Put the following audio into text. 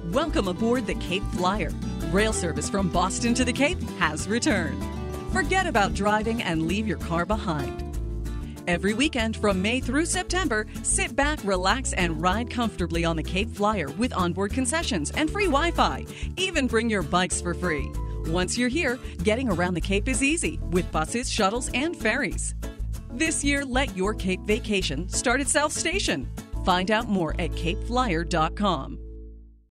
Welcome aboard the Cape Flyer. Rail service from Boston to the Cape has returned. Forget about driving and leave your car behind. Every weekend from May through September, sit back, relax, and ride comfortably on the Cape Flyer with onboard concessions and free Wi-Fi. Even bring your bikes for free. Once you're here, getting around the Cape is easy with buses, shuttles, and ferries. This year, let your Cape vacation start at South Station. Find out more at capeflyer.com.